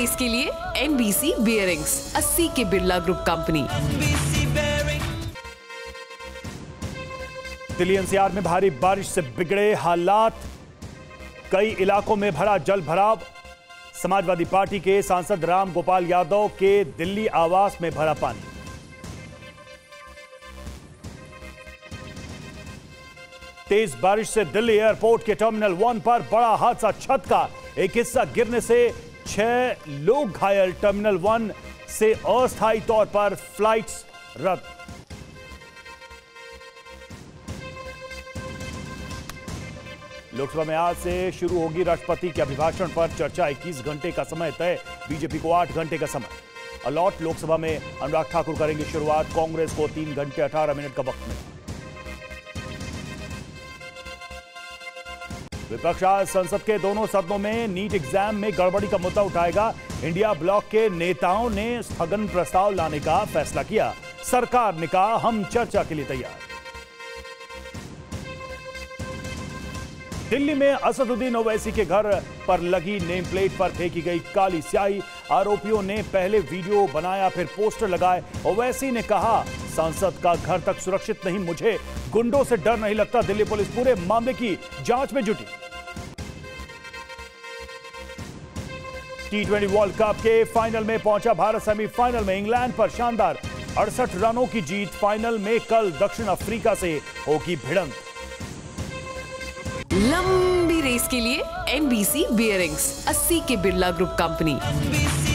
Race के लिए NBC bearings, 80 के Birla group company. Delhi NCR में भारी बारिश से बिगड़े हालात, कई इलाकों में भरा जल भराव। समाजवादी पार्टी के सांसद राम गोपाल यादव के दिल्ली आवास में भरा पानी। तेज बारिश से दिल्ली एयरपोर्ट के टर्मिनल 1 पर बड़ा हादसा, छत का एक हिस्सा गिरने से 6 लोग घायल। टर्मिनल 1 से अस्थायी तौर पर फ्लाइट्स रद्द। लोकसभा में आज से शुरू होगी राष्ट्रपति के अभिभाषण पर चर्चा। 21 घंटे का समय तय, बीजेपी को 8 घंटे का समय अलॉट। लोकसभा में अनुराग ठाकुर करेंगे शुरुआत, कांग्रेस को 3 घंटे 18 मिनट का वक्त मिला। विपक्ष आज संसद के दोनों सदनों में नीट एग्जाम में गड़बड़ी का मुद्दा उठाएगा। इंडिया ब्लॉक के नेताओं ने स्थगन प्रस्ताव लाने का फैसला किया। सरकार ने कहा हम चर्चा के लिए तैयार। दिल्ली में असदुद्दीन ओवैसी के घर पर लगी नेम प्लेट पर फेंकी गई काली स्याही। आरोपियों ने पहले वीडियो बनाया, फिर पोस्टर लगाए। ओवैसी ने कहा सांसद का घर तक सुरक्षित नहीं, मुझे गुंडों से डर नहीं लगता। दिल्ली पुलिस पूरे मामले की जांच में जुटी। T20 वर्ल्ड कप के फाइनल में पहुंचा भारत। सेमीफाइनल में इंग्लैंड पर शानदार 68 रनों की जीत। फाइनल में कल दक्षिण अफ्रीका से होगी भिड़ंत। लंबी रेस के लिए NBC बियरिंग्स, 80 के बिरला ग्रुप कंपनी।